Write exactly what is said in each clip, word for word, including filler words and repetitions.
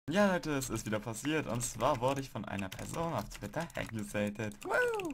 Ja Leute, es ist wieder passiert und zwar wurde ich von einer Person auf Twitter hackesated. Woo!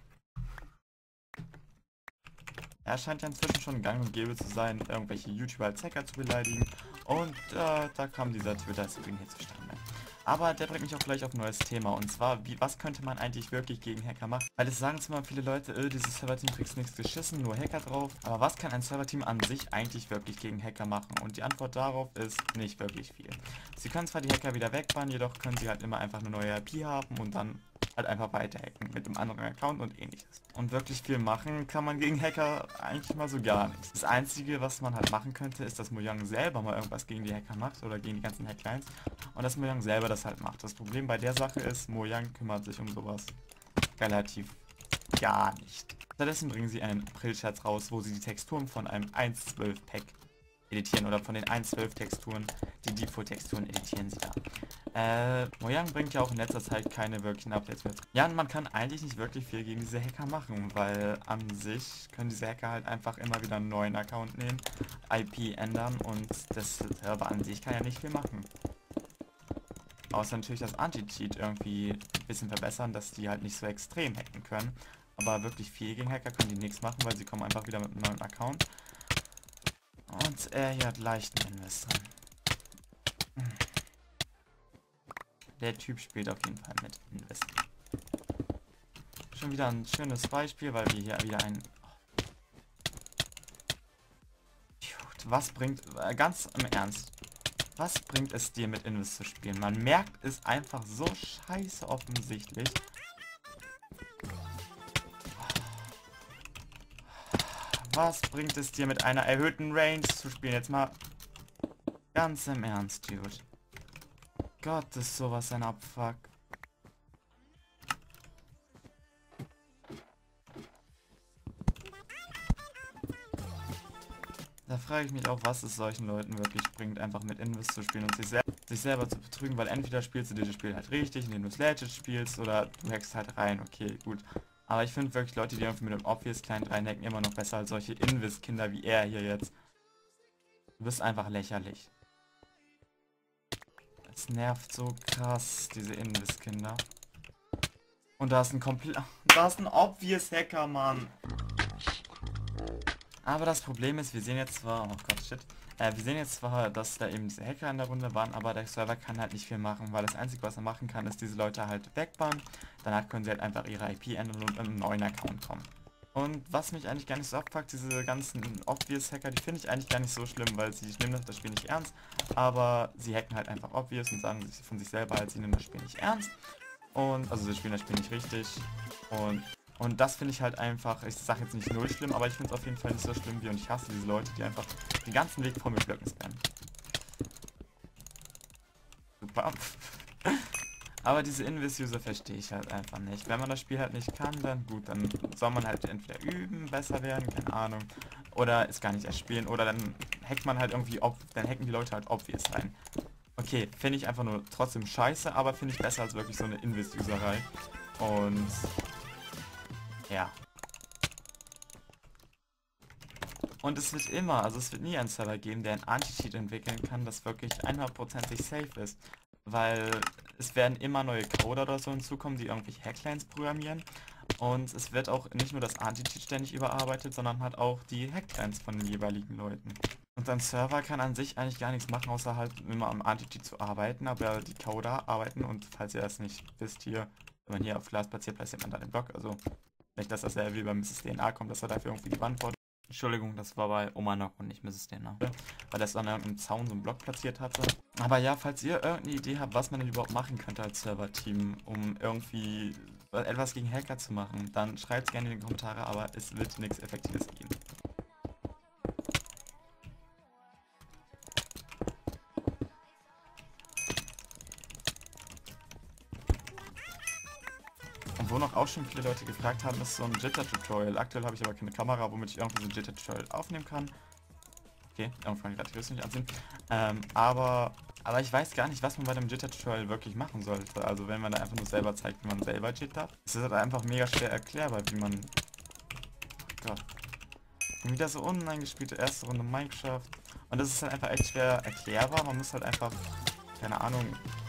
Er scheint ja inzwischen schon gang und gäbe zu sein, irgendwelche YouTuber als Hacker zu beleidigen und äh, da kam dieser Twitter-Screen hier zustande. Aber der bringt mich auch gleich auf ein neues Thema und zwar, wie, was könnte man eigentlich wirklich gegen Hacker machen? Weil es sagen zwar viele Leute, äh, dieses Serverteam kriegt nichts geschissen, nur Hacker drauf, aber was kann ein Serverteam an sich eigentlich wirklich gegen Hacker machen? Und die Antwort darauf ist nicht wirklich viel. Sie können zwar die Hacker wieder wegbannen, jedoch können sie halt immer einfach eine neue I P haben und dann halt einfach weiter hacken mit einem anderen Account und ähnliches. Und wirklich viel machen kann man gegen Hacker eigentlich mal so gar nicht. Das Einzige, was man halt machen könnte, ist, dass Mojang selber mal irgendwas gegen die Hacker macht oder gegen die ganzen Hacklines und dass Mojang selber das halt macht. Das Problem bei der Sache ist, Mojang kümmert sich um sowas relativ gar nicht. Stattdessen bringen sie einen April-Scherz raus, wo sie die Texturen von einem eins Punkt zwölf Pack editieren oder von den eins Punkt zwölf Texturen, die Default-Texturen editieren sie da. Äh, Mojang bringt ja auch in letzter Zeit keine wirklichen Updates mit. Ja, und man kann eigentlich nicht wirklich viel gegen diese Hacker machen, weil an sich können diese Hacker halt einfach immer wieder einen neuen Account nehmen, I P ändern und das Server an sich kann ja nicht viel machen. Außer natürlich das Anti-Cheat irgendwie ein bisschen verbessern, dass die halt nicht so extrem hacken können. Aber wirklich viel gegen Hacker können die nichts machen, weil sie kommen einfach wieder mit einem neuen Account. Und er hier hat leichten Invest drin. Der Typ spielt auf jeden Fall mit Invest. Schon wieder ein schönes Beispiel, weil wir hier wieder ein... Was bringt... Ganz im Ernst. Was bringt es dir mit Invest zu spielen? Man merkt es einfach so scheiße offensichtlich. Was bringt es dir mit einer erhöhten Range zu spielen? Jetzt mal ganz im Ernst, Dude. Gott, ist sowas ein Abfuck. Da frage ich mich auch, was es solchen Leuten wirklich bringt, einfach mit Invest zu spielen und sich, sel sich selber zu betrügen, weil entweder spielst du dieses Spiel halt richtig, indem du es legit spielst, oder du hackst halt rein, okay, gut. Aber ich finde wirklich Leute, die irgendwie mit dem Obvious Client reinhacken, immer noch besser als solche Invest-Kinder wie er hier jetzt. Du bist einfach lächerlich. Es nervt so krass, diese Invest-Kinder. Und da ist ein komplett... Da ist ein Obvious Hacker, Mann. Aber das Problem ist, wir sehen jetzt zwar... Oh Gott, shit. Äh, wir sehen jetzt zwar, dass da eben diese Hacker in der Runde waren, aber der Server kann halt nicht viel machen, weil das Einzige, was er machen kann, ist diese Leute halt wegbannen. Danach können sie halt einfach ihre I P ändern und in einen neuen Account kommen. Und was mich eigentlich gar nicht so abfuckt, diese ganzen Obvious Hacker, die finde ich eigentlich gar nicht so schlimm, weil sie nehmen das Spiel nicht ernst, aber sie hacken halt einfach Obvious und sagen sich von sich selber halt, sie nehmen das Spiel nicht ernst. Und, also sie spielen das Spiel nicht richtig. Und, und das finde ich halt einfach, ich sage jetzt nicht null schlimm, aber ich finde es auf jeden Fall nicht so schlimm wie, und ich hasse diese Leute, die einfach den ganzen Weg vor mir Blöcken spammen. Super. Aber diese Invis-User verstehe ich halt einfach nicht. Wenn man das Spiel halt nicht kann, dann gut, dann soll man halt entweder üben, besser werden, keine Ahnung. Oder es gar nicht erst spielen. Oder dann hackt man halt irgendwie, ob, dann hacken die Leute halt obvious rein. Okay, finde ich einfach nur trotzdem scheiße, aber finde ich besser als wirklich so eine Invis-Userei. Und ja. Und es wird immer, also es wird nie einen Server geben, der ein Anti-Cheat entwickeln kann, das wirklich hundertprozentig safe ist. Weil es werden immer neue Coder oder so hinzukommen, die irgendwelche Hacklines programmieren. Und es wird auch nicht nur das Anti-Cheat ständig überarbeitet, sondern halt auch die Hacklines von den jeweiligen Leuten. Und ein Server kann an sich eigentlich gar nichts machen, außer halt immer am Anti-Cheat zu arbeiten, aber die Coder arbeiten, und falls ihr das nicht wisst, hier, wenn man hier auf Glas platziert, platziert man dann den Block, also nicht, dass das ja wie beim Misses D N A kommt, dass er dafür irgendwie die Wand baut. Entschuldigung, das war bei Omanok und nicht Misses D N A. Weil das an einem Zaun so einen Block platziert hatte. Aber ja, falls ihr irgendeine Idee habt, was man denn überhaupt machen könnte als Server-Team, um irgendwie etwas gegen Hacker zu machen, dann schreibt es gerne in die Kommentare, aber es wird nichts Effektives geben. Und wo noch auch schon viele Leute gefragt haben, ist so ein Jitter-Tutorial. Aktuell habe ich aber keine Kamera, womit ich irgendwie so ein Jitter-Tutorial aufnehmen kann. Okay, irgendwann gerade die Rüstung nicht anziehen. Ähm, aber, aber ich weiß gar nicht, was man bei dem Jitter-Tutorial wirklich machen sollte. Also wenn man da einfach nur selber zeigt, wie man selber jittert. Es ist halt einfach mega schwer erklärbar, wie man... Oh Gott. Und wieder so uneingespielte erste Runde Minecraft. Und das ist halt einfach echt schwer erklärbar. Man muss halt einfach, keine Ahnung,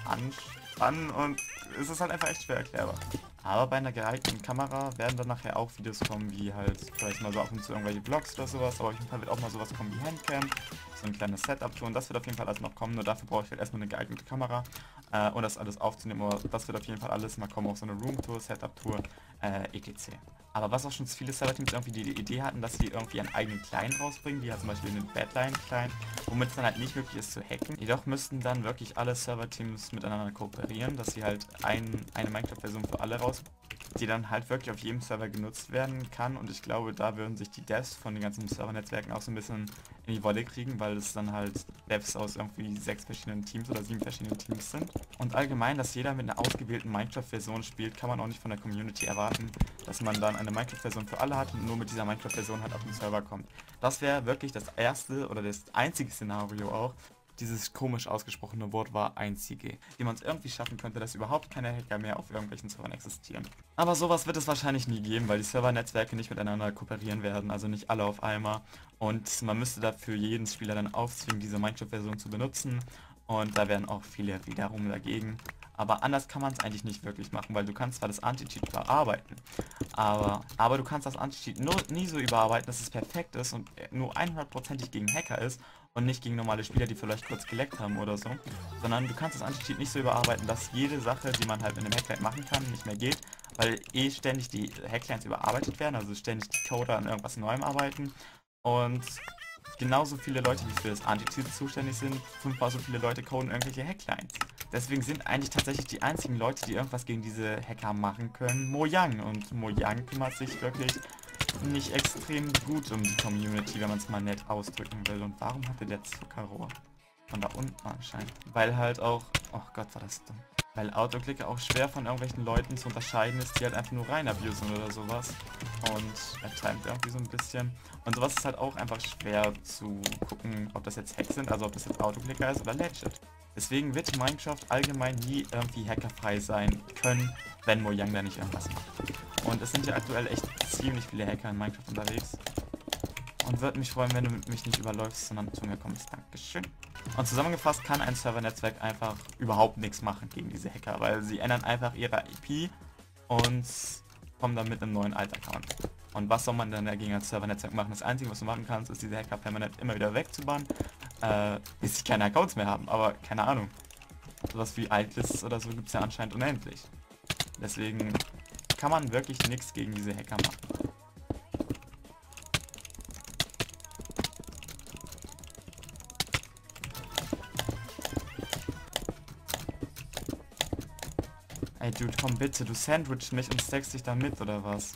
anspannen und es ist halt einfach echt schwer erklärbar. Aber bei einer geeigneten Kamera werden dann nachher auch Videos kommen, wie halt vielleicht mal so ab und zu irgendwelche Vlogs oder sowas, aber auf jeden Fall wird auch mal sowas kommen wie Handcam, so ein kleines Setup und das wird auf jeden Fall alles noch kommen, nur dafür brauche ich halt erstmal eine geeignete Kamera, äh, um das alles aufzunehmen, aber das wird auf jeden Fall alles mal kommen, auf so eine Roomtour, Setup-Tour, äh, et cetera. Aber was auch schon viele Serverteams irgendwie die Idee hatten, dass sie irgendwie einen eigenen Client rausbringen, wie halt zum Beispiel einen Badline-Client, womit es dann halt nicht möglich ist zu hacken. Jedoch müssten dann wirklich alle Serverteams miteinander kooperieren, dass sie halt ein, eine Minecraft-Version für alle raus, die dann halt wirklich auf jedem Server genutzt werden kann, und ich glaube, da würden sich die Devs von den ganzen Servernetzwerken auch so ein bisschen in die Wolle kriegen, weil es dann halt Devs aus irgendwie sechs verschiedenen Teams oder sieben verschiedenen Teams sind. Und allgemein, dass jeder mit einer ausgewählten Minecraft-Version spielt, kann man auch nicht von der Community erwarten, dass man dann eine Minecraft-Version für alle hat und nur mit dieser Minecraft-Version halt auf den Server kommt. Das wäre wirklich das erste oder das einzige Szenario auch. Dieses komisch ausgesprochene Wort war einzige, wie man es irgendwie schaffen könnte, dass überhaupt keine Hacker mehr auf irgendwelchen Servern existieren. Aber sowas wird es wahrscheinlich nie geben, weil die Servernetzwerke nicht miteinander kooperieren werden, also nicht alle auf einmal. Und man müsste dafür jeden Spieler dann aufzwingen, diese Minecraft-Version zu benutzen. Und da wären auch viele wiederum dagegen. Aber anders kann man es eigentlich nicht wirklich machen, weil du kannst zwar das Anti-Cheat überarbeiten, aber, aber du kannst das Anti-Cheat nur nie so überarbeiten, dass es perfekt ist und nur hundertprozentig gegen Hacker ist und nicht gegen normale Spieler, die vielleicht kurz geleckt haben oder so. Sondern du kannst das Anti-Cheat nicht so überarbeiten, dass jede Sache, die man halt in einem Hackline machen kann, nicht mehr geht, weil eh ständig die Hacklines überarbeitet werden, also ständig die Coder an irgendwas Neuem arbeiten. Und genauso viele Leute, die für das Anti-Cheat zuständig sind, fünfmal so viele Leute coden irgendwelche Hacklines. Deswegen sind eigentlich tatsächlich die einzigen Leute, die irgendwas gegen diese Hacker machen können, Mojang. Und Mojang kümmert sich wirklich nicht extrem gut um die Community, wenn man es mal nett ausdrücken will. Und warum hatte der Zuckerrohr? Von da unten anscheinend. Weil halt auch... Oh Gott, war das dumm. Weil Autoclicker auch schwer von irgendwelchen Leuten zu unterscheiden ist, die halt einfach nur rein abusen oder sowas. Und er timet irgendwie so ein bisschen. Und sowas ist halt auch einfach schwer zu gucken, ob das jetzt Hacks sind, also ob das jetzt Autoclicker ist oder Legit. Deswegen wird Minecraft allgemein nie irgendwie hackerfrei sein können, wenn Mojang da nicht irgendwas macht. Und es sind ja aktuell echt ziemlich viele Hacker in Minecraft unterwegs. Und würde mich freuen, wenn du mich nicht überläufst, sondern zu mir kommst. Dankeschön. Und zusammengefasst kann ein Servernetzwerk einfach überhaupt nichts machen gegen diese Hacker, weil sie ändern einfach ihre I P und kommen dann mit einem neuen Alt-Account. Und was soll man dann dagegen als Servernetzwerk machen? Das Einzige, was du machen kannst, ist diese Hacker permanent immer wieder wegzubannen, äh, bis sie keine Accounts mehr haben. Aber keine Ahnung. Sowas wie Altlists oder so gibt es ja anscheinend unendlich. Deswegen kann man wirklich nichts gegen diese Hacker machen. Ey, Dude, komm bitte, du sandwichst mich und stackst dich da mit, oder was?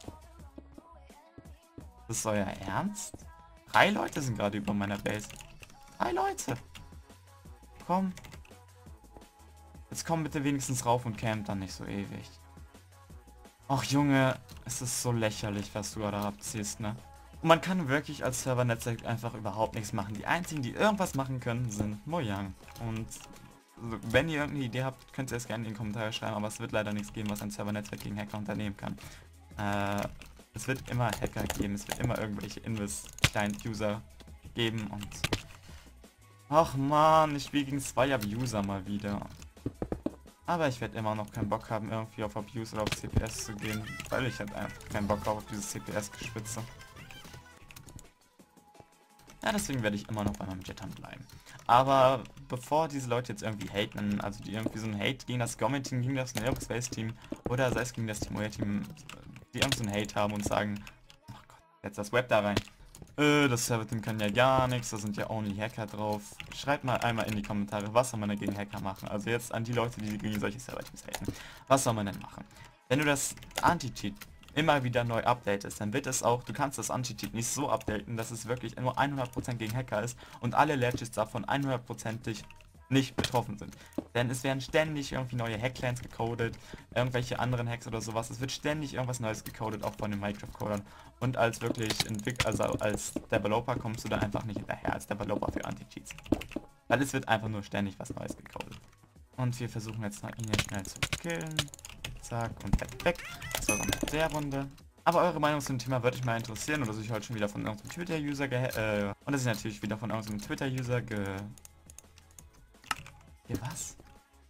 Das ist euer Ernst? Drei Leute sind gerade über meiner Base. Drei Leute! Komm. Jetzt komm bitte wenigstens rauf und camp dann nicht so ewig. Ach Junge, es ist so lächerlich, was du gerade abziehst, ne? Und man kann wirklich als Servernetzwerk einfach überhaupt nichts machen. Die einzigen, die irgendwas machen können, sind Mojang. Und wenn ihr irgendeine Idee habt, könnt ihr es gerne in die Kommentare schreiben, aber es wird leider nichts geben, was ein Servernetzwerk gegen Hacker unternehmen kann. Äh, es wird immer Hacker geben, es wird immer irgendwelche Invis-Client-User geben und... Ach man, ich spiele gegen zwei Abuser mal wieder. Aber ich werde immer noch keinen Bock haben, irgendwie auf Abuse oder auf C P S zu gehen, weil ich halt einfach keinen Bock habe auf dieses C P S-Geschwitze. Ja, deswegen werde ich immer noch bei meinem Jettern bleiben. Aber bevor diese Leute jetzt irgendwie haten, also die irgendwie so ein Hate gegen das Government-Team, gegen das Neo Space Team oder sei es gegen das Team, die irgendwie so ein Hate haben und sagen, ach Gott, jetzt das Web da rein. Äh, das Server-Team kann ja gar nichts, da sind ja only Hacker drauf. Schreibt mal einmal in die Kommentare, was soll man denn gegen Hacker machen? Also jetzt an die Leute, die gegen solche Server-Teams haten. Was soll man denn machen? Wenn du das Anti-Cheat immer wieder neu updatest, dann wird es auch, du kannst das Anti-Cheat nicht so updaten, dass es wirklich nur hundert Prozent gegen Hacker ist und alle Legends davon hundert Prozentig nicht betroffen sind. Denn es werden ständig irgendwie neue Hacklines gecodet, irgendwelche anderen Hacks oder sowas. Es wird ständig irgendwas Neues gecodet, auch von den Minecraft-Codern. Und als wirklich Entwickler, also als Developer kommst du da einfach nicht hinterher, als Developer für Anti-Cheats. Weil es wird einfach nur ständig was Neues gecodet. Und wir versuchen jetzt mal ihn hier schnell zu killen. Zack, und weg, weg. Das war so mit der Runde. Aber eure Meinung zu dem Thema würde mich mal interessieren. Und dass ich heute schon wieder von irgendeinem Twitter-User ge... Äh, und dass ich natürlich wieder von irgendeinem Twitter-User ge... Hier was?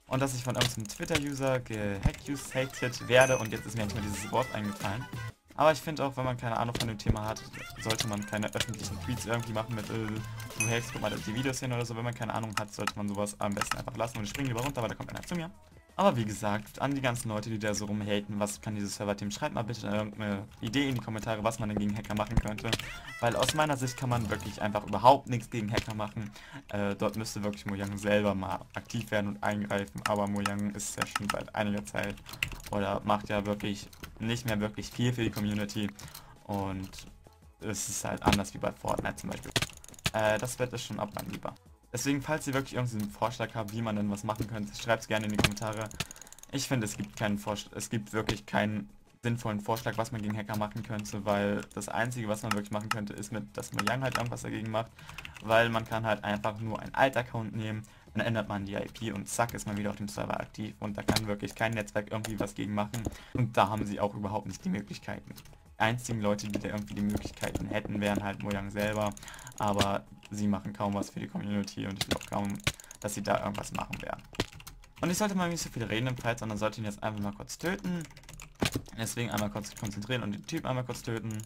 und dass ich von irgendeinem Twitter-User gehackt-hated werde und jetzt ist mir nicht mehr dieses Wort eingefallen. Aber ich finde auch, wenn man keine Ahnung von dem Thema hat, sollte man keine öffentlichen Tweets irgendwie machen mit äh, du hackst, guck mal die Videos hin oder so. Wenn man keine Ahnung hat, sollte man sowas am besten einfach lassen und ich springe lieber runter, weil da kommt einer zu mir. Aber wie gesagt, an die ganzen Leute, die da so rumhaten, was kann dieses Server-Team, schreibt mal bitte irgendeine Idee in die Kommentare, was man denn gegen Hacker machen könnte. Weil aus meiner Sicht kann man wirklich einfach überhaupt nichts gegen Hacker machen. Äh, dort müsste wirklich Mojang selber mal aktiv werden und eingreifen, aber Mojang ist ja schon seit einiger Zeit oder macht ja wirklich nicht mehr wirklich viel für die Community und es ist halt anders wie bei Fortnite zum Beispiel. Äh, das wird es schon ab, mein Lieber. Deswegen, falls ihr wirklich irgendeinen Vorschlag habt, wie man denn was machen könnte, schreibt es gerne in die Kommentare. Ich finde, es gibt keinen Vorschlag, es gibt wirklich keinen sinnvollen Vorschlag, was man gegen Hacker machen könnte, weil das Einzige, was man wirklich machen könnte, ist mit, dass Mojang halt irgendwas dagegen macht, weil man kann halt einfach nur einen Alt-Account nehmen, dann ändert man die I P und zack, ist man wieder auf dem Server aktiv und da kann wirklich kein Netzwerk irgendwie was gegen machen und da haben sie auch überhaupt nicht die Möglichkeiten. Einzigen Leute, die da irgendwie die Möglichkeiten hätten, wären halt Mojang selber, aber sie machen kaum was für die Community und ich glaube kaum, dass sie da irgendwas machen werden. Und ich sollte mal nicht so viel reden im Fight, sondern sollte ihn jetzt einfach mal kurz töten. Deswegen einmal kurz konzentrieren und den Typ einmal kurz töten.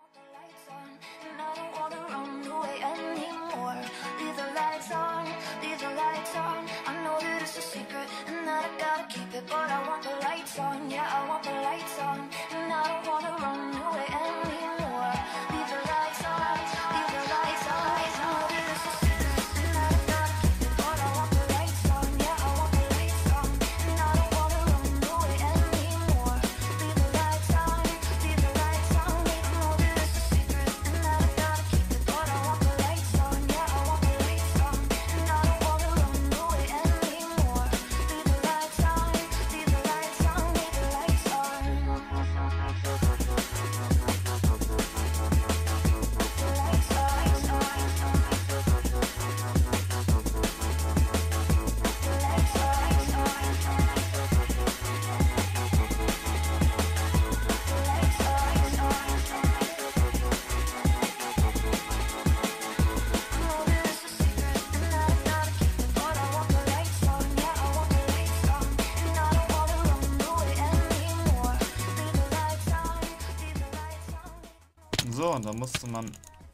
So, und dann musste man...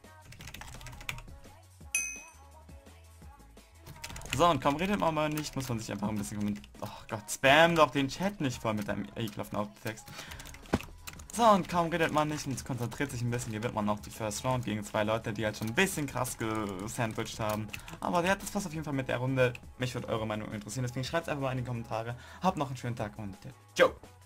So, und kaum redet man mal nicht, muss man sich einfach ein bisschen kommentieren. Oh Gott, spam doch den Chat nicht voll mit deinem ekelhaften Autotext. So, und kaum redet man nicht und konzentriert sich ein bisschen, gewinnt man noch die First Round gegen zwei Leute, die halt schon ein bisschen krass gesandwiched haben. Aber ja, das war's auf jeden Fall mit der Runde. Mich würde eure Meinung interessieren, deswegen schreibt es einfach mal in die Kommentare. Habt noch einen schönen Tag und ciao!